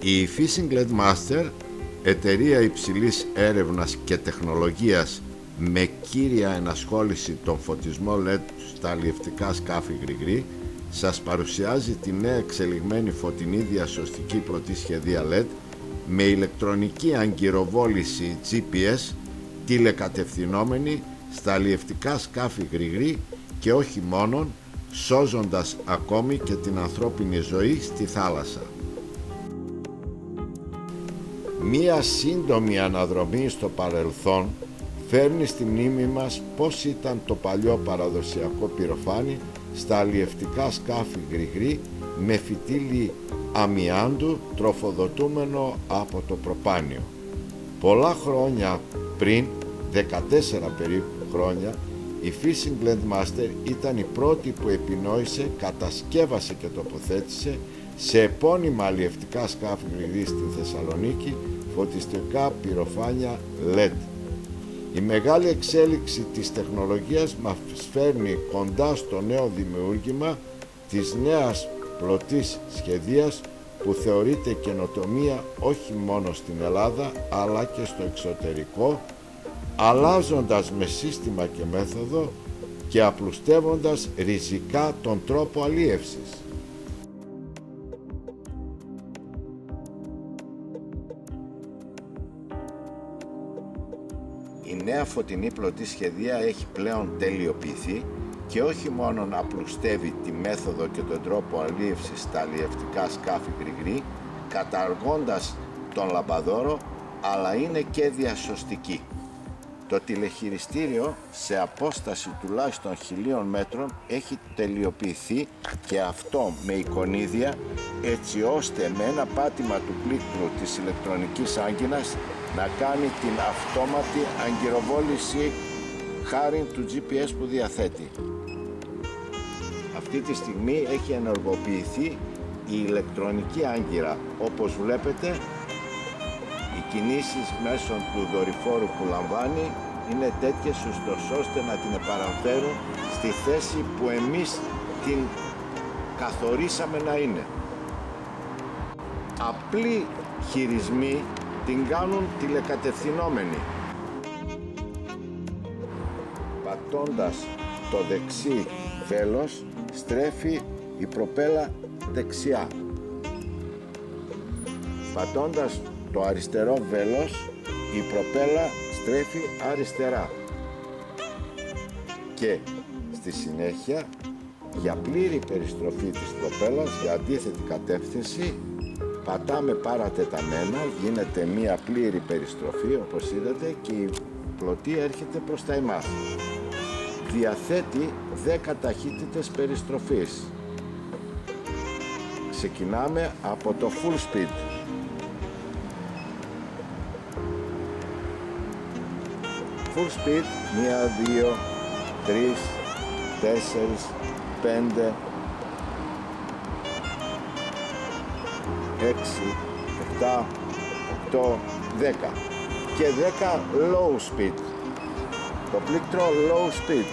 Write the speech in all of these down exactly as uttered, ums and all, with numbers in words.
Η Fishing ελ ι ντι Master, εταιρεία υψηλής έρευνας και τεχνολογίας με κύρια ενασχόληση τον φωτισμό ελ ι ντι στα αλλιευτικά σκάφη γρηγρή, σας παρουσιάζει τη νέα εξελιγμένη φωτεινή διασωστική πλωτή σχεδία ελ ι ντι με ηλεκτρονική αγκυροβόληση τζι πι ες τηλεκατευθυνόμενη στα αλλιευτικά σκάφη γρηγρή και όχι μόνον, σώζοντας ακόμη και την ανθρώπινη ζωή στη θάλασσα. Μία σύντομη αναδρομή στο παρελθόν φέρνει στη μνήμη μας πώς ήταν το παλιό παραδοσιακό πυροφάνι στα αλλιευτικά σκάφη γρηγρή με φυτίλι αμιάντου τροφοδοτούμενο από το προπάνιο. Πολλά χρόνια πριν, δεκατέσσερα περίπου χρόνια, η Fishing ελ ι ντι Master ήταν η πρώτη που επινόησε, κατασκεύασε και τοποθέτησε σε επώνυμα αλλιευτικά σκάφη γρηγρή στη Θεσσαλονίκη φωτιστικά πυροφάνια ελ ι ντι. Η μεγάλη εξέλιξη της τεχνολογίας μας φέρνει κοντά στο νέο δημιούργημα της νέας πλωτής σχεδίας που θεωρείται καινοτομία όχι μόνο στην Ελλάδα αλλά και στο εξωτερικό, αλλάζοντας με σύστημα και μέθοδο και απλουστεύοντας ριζικά τον τρόπο αλίευσης. Η νέα φωτεινή πλωτή σχεδία έχει πλέον τελειοποιηθεί και όχι μόνο απλουστεύει τη μέθοδο και τον τρόπο αλίευσης στα αλλιευτικά σκάφη γρηγρή, καταργώντας τον λαμπαδόρο, αλλά είναι και διασωστική. Το τηλεχειριστήριο σε απόσταση τουλάχιστον χιλίων μέτρων έχει τελειοποιηθεί και αυτό με εικονίδια, έτσι ώστε με ένα πάτημα του πλήκτρου της ηλεκτρονικής άγκυνας να κάνει την αυτόματη αγκυροβόληση χάρη του τζι πι ες που διαθέτει. Αυτή τη στιγμή έχει ενεργοποιηθεί η ηλεκτρονική άγκυρα. Όπως βλέπετε, οι κινήσεις μέσω του δορυφόρου που λαμβάνει είναι τέτοιες ώστε να την επαναφέρουν στη θέση που εμείς την καθορίσαμε να είναι. Απλοί χειρισμοί την κάνουν τηλεκατευθυνόμενη. Πατώντας το δεξί βέλος στρέφει η προπέλα δεξιά. Πατώντας το αριστερό βέλος η προπέλα στρέφει αριστερά. Και στη συνέχεια, για πλήρη περιστροφή της προπέλας για αντίθετη κατεύθυνση, πατάμε παρατεταμένα, γίνεται μία πλήρη περιστροφή όπως είδατε και η πλωτή έρχεται προς τα εμάς. Διαθέτει δέκα ταχύτητες περιστροφής. Ξεκινάμε από το full speed. Full speed, μία, δύο, τρεις, τέσσερις, πέντε, έξι, επτά, οκτώ, δέκα και δέκα low speed. Το πλήκτρο low speed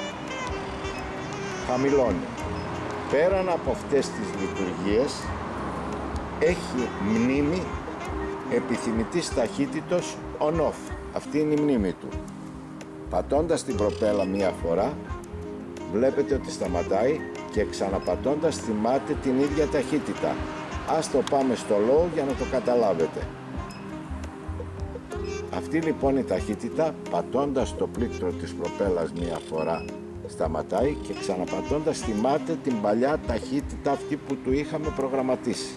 χαμηλώνει. Πέραν από αυτές τις λειτουργίες έχει μνήμη επιθυμητής ταχύτητος on-off. Αυτή είναι η μνήμη του. Πατώντας την προπέλα μία φορά βλέπετε ότι σταματάει και ξαναπατώντας θυμάται την ίδια ταχύτητα. Ας το πάμε στο low για να το καταλάβετε. Αυτή λοιπόν η ταχύτητα, πατώντας το πλήκτρο της προπέλας μία φορά σταματάει και ξαναπατώντας θυμάται την παλιά ταχύτητα αυτή που του είχαμε προγραμματίσει.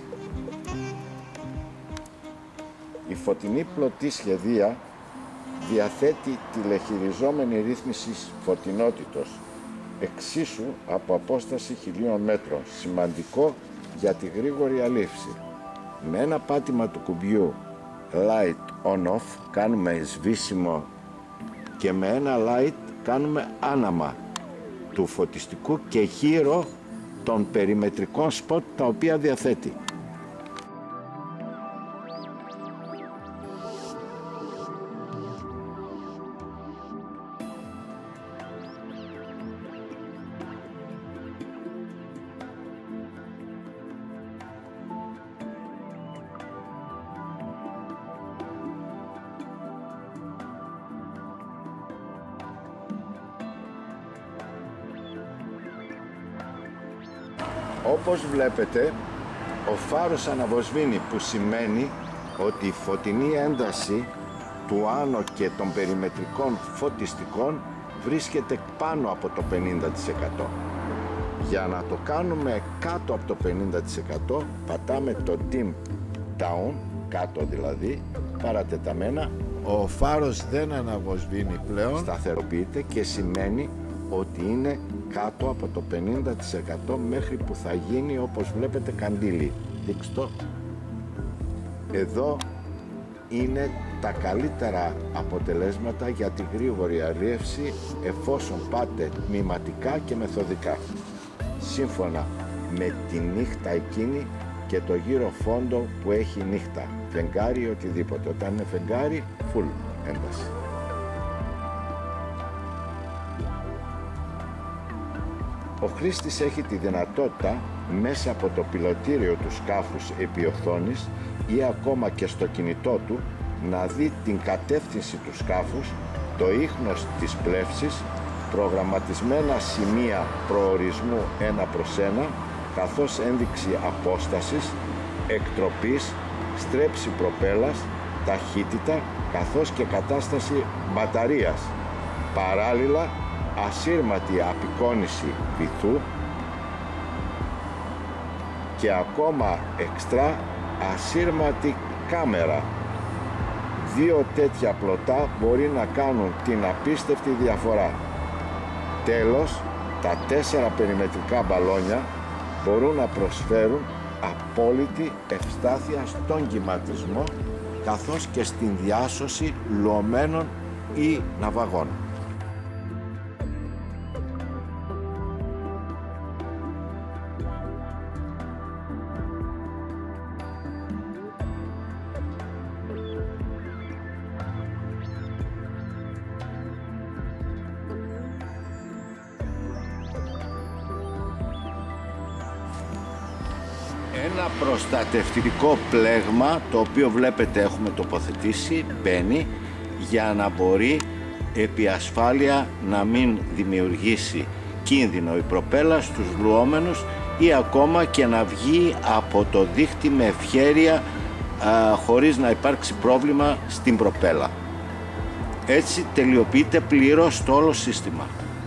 Η φωτεινή πλωτή σχεδία διαθέτει τηλεχειριζόμενη ρύθμιση φωτεινότητος εξίσου από απόσταση χιλίων μέτρων, σημαντικό για τη γρήγορη αλήψη. Με ένα πάτημα του κουμπιού light on off κάνουμε σβήσιμο και με ένα light κάνουμε άναμα του φωτιστικού και γύρω των περιμετρικών σποτ τα οποία διαθέτει. Όπως βλέπετε, ο φάρος αναβοσβήνει, που σημαίνει ότι η φωτεινή ένταση του άνω και των περιμετρικών φωτιστικών βρίσκεται πάνω από το πενήντα τοις εκατό. Για να το κάνουμε κάτω από το πενήντα τοις εκατό πατάμε το dim down, κάτω δηλαδή, παρατεταμένα. Ο φάρος δεν αναβοσβήνει πλέον, σταθεροποιείται και σημαίνει ότι είναι κάτω από το πενήντα τοις εκατό μέχρι που θα γίνει, όπως βλέπετε, καντήλι. Δείξτε το. Εδώ είναι τα καλύτερα αποτελέσματα για τη γρήγορη αλίευση, εφόσον πάτε τμηματικά και μεθοδικά, σύμφωνα με τη νύχτα εκείνη και το γύρο φόντο που έχει νύχτα, φεγγάρι ή οτιδήποτε. Όταν είναι φεγγάρι, full ένταση. Ο χρήστης έχει τη δυνατότητα μέσα από το πιλωτήριο του σκάφους επί οθόνης ή ακόμα και στο κινητό του να δει την κατεύθυνση του σκάφους, το ίχνος της πλεύσης, προγραμματισμένα σημεία προορισμού ένα προς ένα, καθώς ένδειξη απόστασης, εκτροπής, στρέψη προπέλας, ταχύτητα, καθώς και κατάσταση μπαταρίας. Παράλληλα, ασύρματη απεικόνιση βυθού και ακόμα εξτρά ασύρματη κάμερα. Δύο τέτοια πλωτά μπορεί να κάνουν την απίστευτη διαφορά. Τέλος, τα τέσσερα περιμετρικά μπαλόνια μπορούν να προσφέρουν απόλυτη ευστάθεια στον κυματισμό, καθώς και στην διάσωση λουωμένων ή ναυαγών. Ένα προστατευτικό πλέγμα, το οποίο βλέπετε έχουμε τοποθετήσει, μπαίνει για να μπορεί επί ασφάλεια να μην δημιουργήσει κίνδυνο η προπέλα στους λουόμενους ή ακόμα και να βγει από το δίχτυ με ευχέρεια α, χωρίς να υπάρξει πρόβλημα στην προπέλα. Έτσι τελειοποιείται πλήρως το όλο σύστημα.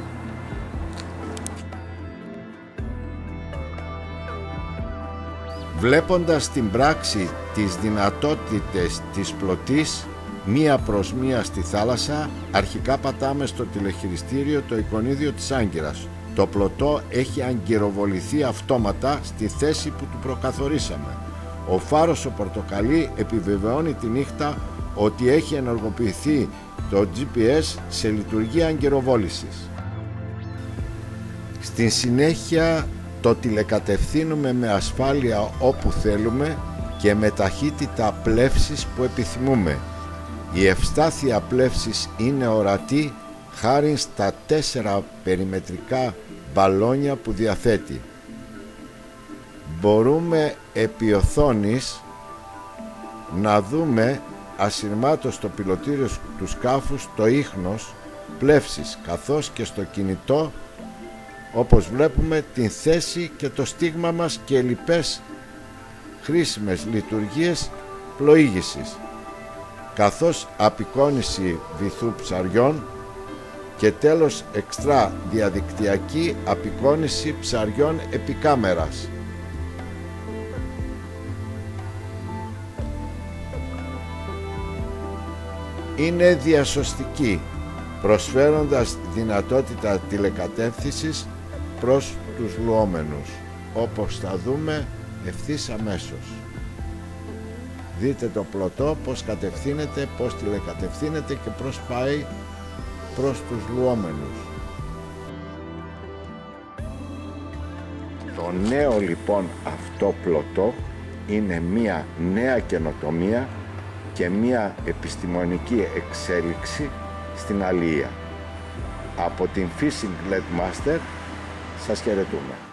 Βλέποντας στην πράξη τις δυνατότητες της πλωτής μία προς μία στη θάλασσα, αρχικά πατάμε στο τηλεχειριστήριο το εικονίδιο της άγκυρας. Το πλωτό έχει αγκυροβοληθεί αυτόματα στη θέση που του προκαθορίσαμε. Ο φάρος ο πορτοκαλί επιβεβαιώνει τη νύχτα ότι έχει ενεργοποιηθεί το τζι πι ες σε λειτουργία αγκυροβόλησης. Στην συνέχεια το τηλεκατευθύνουμε με ασφάλεια όπου θέλουμε και με ταχύτητα πλεύσης που επιθυμούμε. Η ευστάθεια πλεύσης είναι ορατή χάρη στα τέσσερα περιμετρικά μπαλόνια που διαθέτει. Μπορούμε επί οθόνης να δούμε ασυρμάτως στο πιλωτήριο του σκάφους το ίχνος πλεύσης, καθώς και στο κινητό, όπως βλέπουμε, την θέση και το στίγμα μας και λοιπές χρήσιμες λειτουργίες πλοήγησης, καθώς απεικόνιση βυθού ψαριών και τέλος εξτρά διαδικτυακή απεικόνιση ψαριών επί κάμερας. Είναι διασωστική, προσφέροντας δυνατότητα τηλεκατεύθυνσης προς τους λουόμενους, όπως θα δούμε ευθύς αμέσως. Δείτε το πλωτό πώς κατευθύνεται, πώς τηλεκατευθύνεται και πώς πάει προς τους λουόμενους. Το νέο λοιπόν αυτό πλωτό είναι μία νέα καινοτομία και μία επιστημονική εξέλιξη στην αλία. Από την Fishing Lead Master σας χαιρετούμε.